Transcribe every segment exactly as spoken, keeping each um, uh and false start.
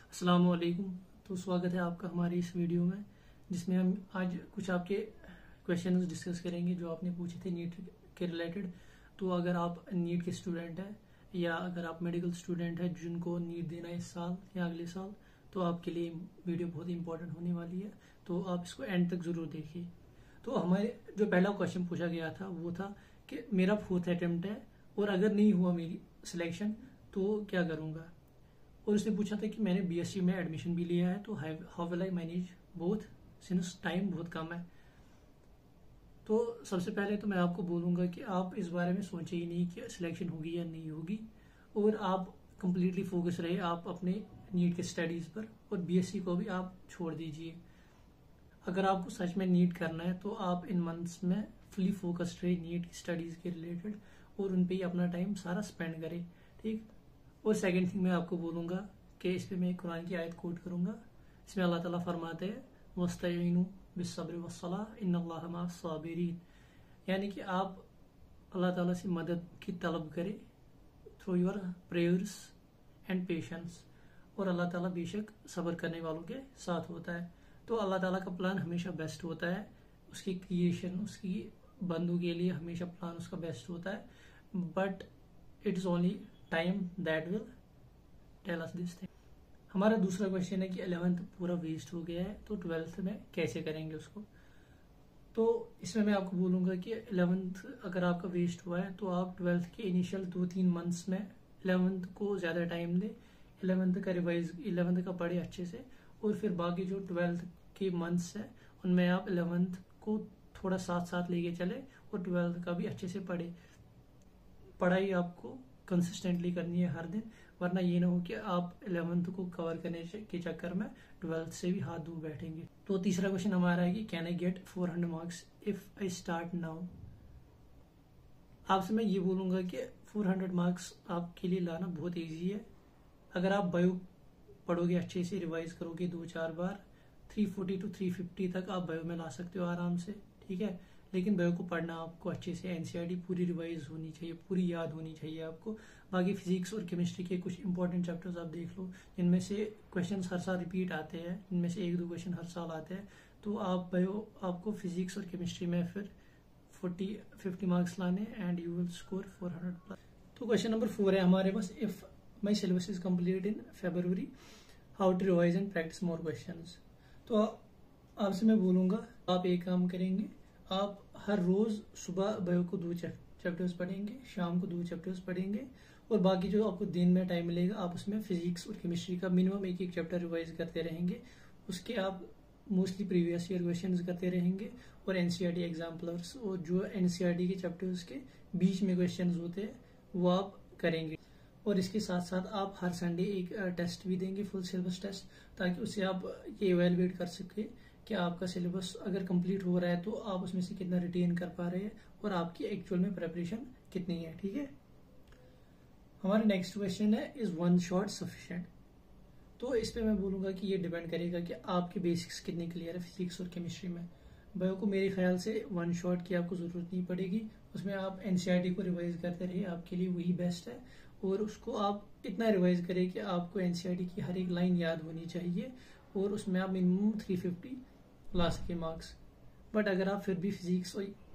अस्सलाम वालेकुम। तो स्वागत है आपका हमारी इस वीडियो में, जिसमें हम आज कुछ आपके क्वेश्चंस डिस्कस करेंगे जो आपने पूछे थे नीट के रिलेटेड। तो अगर आप नीट के स्टूडेंट हैं या अगर आप मेडिकल स्टूडेंट हैं जिनको नीट देना है इस साल या अगले साल, तो आपके लिए वीडियो बहुत ही इंपॉर्टेंट होने वाली है। तो आप इसको एंड तक ज़रूर देखिए। तो हमारे जो पहला क्वेश्चन पूछा गया था वो था कि मेरा फोर्थ अटेम्प्ट है और अगर नहीं हुआ मेरी सिलेक्शन तो क्या करूँगा। और उसने पूछा था कि मैंने बीएससी में एडमिशन भी लिया है, तो how will I manage both since time बहुत कम है। तो सबसे पहले तो मैं आपको बोलूँगा कि आप इस बारे में सोचे ही नहीं कि सिलेक्शन होगी या नहीं होगी, और आप कंप्लीटली फोकस रहे आप अपने नीट के स्टडीज़ पर, और बीएससी को भी आप छोड़ दीजिए। अगर आपको सच में नीट करना है तो आप इन मंथ्स में फुली फोकस्ड रहे नीट की स्टडीज़ के रिलेटेड और उन पे ही अपना टाइम सारा स्पेंड करें, ठीक। और सेकंड थिंग मैं आपको बोलूँगा कि इस पे मैं कुरान की आयत कोट करूँगा। इसमें अल्लाह ताला फरमाते हैं वस्तईनु बिस्सब्र वस्सलाह इन्नल्लाह मअस साबिरीन, यानी कि आप अल्लाह ताला से मदद की तलब करें through your prayers and patience, और अल्लाह ताला बेशक सब्र करने वालों के साथ होता है। तो अल्लाह ताला का प्लान हमेशा बेस्ट होता है, उसकी क्रिएशन उसकी बंदों के लिए हमेशा प्लान उसका बेस्ट होता है, but it is only time that will tell us this thing. हमारा दूसरा क्वेश्चन है कि इलेवेंथ पूरा वेस्ट हो गया है तो ट्वेल्थ में कैसे करेंगे उसको। तो इसमें मैं आपको बोलूँगा कि इलेवेंथ अगर आपका वेस्ट हुआ है तो आप ट्वेल्थ के इनिशियल दो तीन मंथ्स में इलेवेंथ को ज़्यादा टाइम दें, इलेवेंथ का रिवाइज इलेवेंथ का पढ़े अच्छे से, और फिर बाकी जो ट्वेल्थ के मंथ्स हैं उनमें आप इलेवेंथ को थोड़ा साथ साथ लेके चले और ट्वेल्थ का भी अच्छे से पढ़े। पढ़ाई आपको कंसिस्टेंटली करनी है हर दिन, वरना ये ना हो कि आप इलेवेंथ को कवर करने के चक्कर में ट्वेल्थ से भी हाथ दूर बैठेंगे। तो तीसरा क्वेश्चन हमारा है कि can I get four hundred marks if I start now. आपसे मैं ये बोलूँगा कि फोर हंड्रेड मार्क्स आपके लिए लाना बहुत ईजी है। अगर आप बायो पढ़ोगे अच्छे से, रिवाइज करोगे दो चार बार, three forty to three fifty तक आप बायो में ला सकते हो आराम से, ठीक है। लेकिन बायो को पढ़ना आपको अच्छे से, एनसीईआरटी पूरी रिवाइज होनी चाहिए, पूरी याद होनी चाहिए आपको। बाकी फिजिक्स और केमिस्ट्री के कुछ इंपॉर्टेंट चैप्टर्स आप देख लो जिनमें से क्वेश्चंस हर साल रिपीट आते हैं, इनमें से एक दो क्वेश्चन हर साल आते हैं। तो आप बायो आपको फिजिक्स और केमिस्ट्री में फिर फोर्टी फिफ्टी मार्क्स लाने and you will score four hundred plus. तो क्वेश्चन नंबर फोर है हमारे पास, if my syllabus is complete in February how to revise and practise more question. तो आपसे मैं बोलूँगा आप एक काम करेंगे, आप हर रोज सुबह बायो को दो चैप्टर्स पढ़ेंगे, शाम को दो चैप्टर्स पढ़ेंगे, और बाकी जो आपको दिन में टाइम मिलेगा आप उसमें फिजिक्स और केमिस्ट्री का मिनिमम एक एक चैप्टर रिवाइज करते रहेंगे। उसके आप मोस्टली प्रीवियस ईयर क्वेश्चंस करते रहेंगे और एनसीईआरटी एग्जाम्पलर्स और जो एनसीईआरटी के चैप्टर्स के बीच में क्वेश्चंस होते हैं वो आप करेंगे। और इसके साथ साथ आप हर संडे एक टेस्ट भी देंगे, फुल सिलेबस टेस्ट, ताकि उससे आप ये इवेलुएट कर सके कि आपका सिलेबस अगर कंप्लीट हो रहा है तो आप उसमें से कितना रिटेन कर पा रहे हैं और आपकी एक्चुअल में प्रिपरेशन कितनी है, ठीक है। हमारा नेक्स्ट क्वेश्चन है, इज वन शॉट सफिशिएंट। तो इस पे मैं बोलूंगा कि ये डिपेंड करेगा कि आपके बेसिक्स कितने क्लियर है फिजिक्स और केमिस्ट्री में। बायो को मेरे ख्याल से वन शॉट की आपको जरूरत नहीं पड़ेगी, उसमें आप एनसीईआरटी को रिवाइज करते रहिए, आपके लिए वही बेस्ट है। और उसको आप इतना रिवाइज करें कि आपको एनसीईआरटी की हर एक लाइन याद होनी चाहिए और उसमें आप मिनिमम थ्री फिफ्टी ला सके मार्क्स। बट अगर आप फिर भी फिजिक्स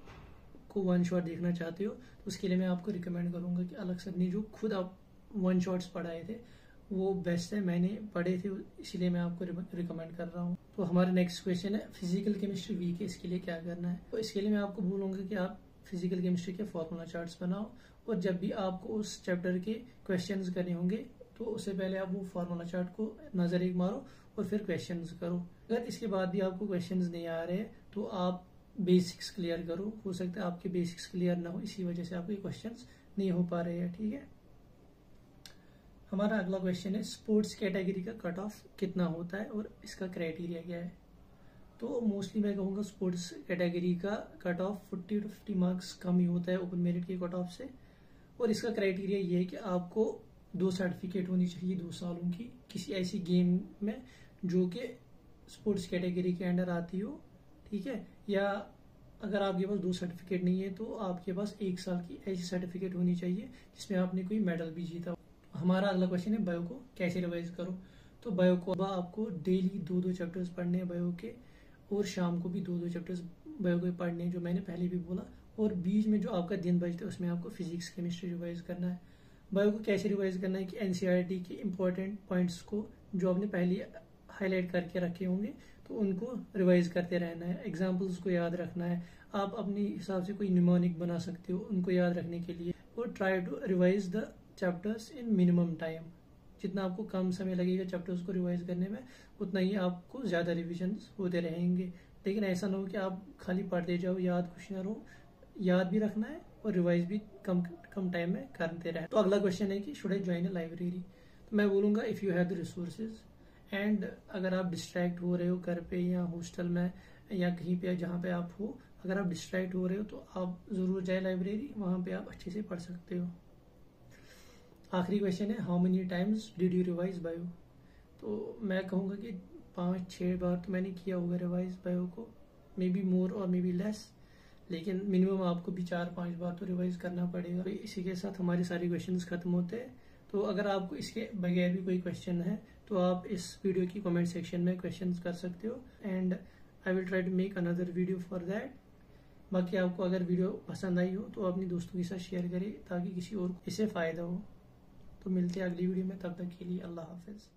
को वन शॉट देखना चाहते हो तो उसके लिए मैं आपको रिकमेंड करूंगा कि अलग सर ने जो खुद आप वन शॉट्स पढ़ाए थे वो बेस्ट है, मैंने पढ़े थे इसीलिए मैं आपको रिकमेंड कर रहा हूँ। तो हमारा नेक्स्ट क्वेश्चन है, फिजिकल केमिस्ट्री वीक है, इसके लिए क्या करना है। तो इसके लिए मैं आपको बोलूंगा कि आप फिजिकल केमिस्ट्री के फॉर्मूला चार्ट्स बनाओ, और जब भी आपको उस चैप्टर के क्वेश्चंस करने होंगे तो उससे पहले आप वो फार्मूला चार्ट को नजर एक मारो और फिर क्वेश्चंस करो। अगर इसके बाद भी आपको क्वेश्चंस नहीं आ रहे तो आप बेसिक्स क्लियर करो, हो सकता है आपके बेसिक्स क्लियर ना हो इसी वजह से आपके क्वेश्चंस नहीं हो पा रहे हैं, ठीक है। हमारा अगला क्वेश्चन है, स्पोर्ट्स कैटेगरी का कट ऑफ कितना होता है और इसका क्राइटेरिया क्या है। तो मोस्टली मैं कहूँगा स्पोर्ट्स कैटेगरी का cut off forty to fifty marks कम ही होता है ओपन मेरिट के कट ऑफ से, और इसका क्राइटेरिया ये है कि आपको दो सर्टिफिकेट होनी चाहिए दो सालों की किसी ऐसी गेम में जो कि स्पोर्ट्स कैटेगरी के अंडर आती हो, ठीक है। या अगर आपके पास दो सर्टिफिकेट नहीं है तो आपके पास एक साल की ऐसी सर्टिफिकेट होनी चाहिए जिसमें आपने कोई मेडल भी जीता हो। हमारा अगला क्वेश्चन है, बायो को कैसे रिवाइज करो। तो बायो को आपको डेली दो दो चैप्टर्स पढ़ने हैं बायो के, और शाम को भी दो दो चैप्टर्स बायो के पढ़ने हैं, जो मैंने पहले भी बोला। और बीच में जो आपका दिन बचता है उसमें आपको फिजिक्स केमिस्ट्री रिवाइज करना है। बायो को कैसे रिवाइज करना है कि एनसीईआरटी के इंपॉर्टेंट पॉइंट्स को जो आपने पहले हाईलाइट करके रखे होंगे तो उनको रिवाइज करते रहना है, एग्जाम्पल्स को याद रखना है। आप अपने हिसाब से कोई निमोनिक बना सकते हो उनको याद रखने के लिए, और try to revise the chapters in minimum time. जितना आपको कम समय लगेगा चैप्टर्स को रिवाइज करने में, उतना ही आपको ज्यादा रिविजन होते रहेंगे। लेकिन ऐसा ना हो कि आप खाली पढ़ते जाओ, याद कुछ ना रहो, याद भी रखना है और रिवाइज भी कम कम टाइम में करते रहे। तो अगला क्वेश्चन है कि should I join a library. तो मैं बोलूंगा if you have the resources and अगर आप डिस्ट्रैक्ट हो रहे हो घर पे या हॉस्टल में या कहीं पे जहाँ पे आप हो, अगर आप डिस्ट्रैक्ट हो रहे हो तो आप जरूर जाए लाइब्रेरी, वहां पे आप अच्छे से पढ़ सकते हो। आखिरी क्वेश्चन है how many times did you revise bio. तो मैं कहूँगा कि पाँच छः बार तो मैंने किया होगा रिवाइज बायो को, मे बी मोर और मे बी लेस, लेकिन मिनिमम आपको भी चार पांच बार तो रिवाइज करना पड़ेगा। तो इसी के साथ हमारे सारे क्वेश्चंस खत्म होते हैं। तो अगर आपको इसके बगैर भी कोई क्वेश्चन है तो आप इस वीडियो की कमेंट सेक्शन में क्वेश्चंस कर सकते हो, and I will try to make another video for that. बाकी आपको अगर वीडियो पसंद आई हो तो अपनी दोस्तों के साथ शेयर करें ताकि किसी और को इससे फायदा हो। तो मिलते हैं अगली वीडियो में, तब तक के लिए अल्लाह हाफिज।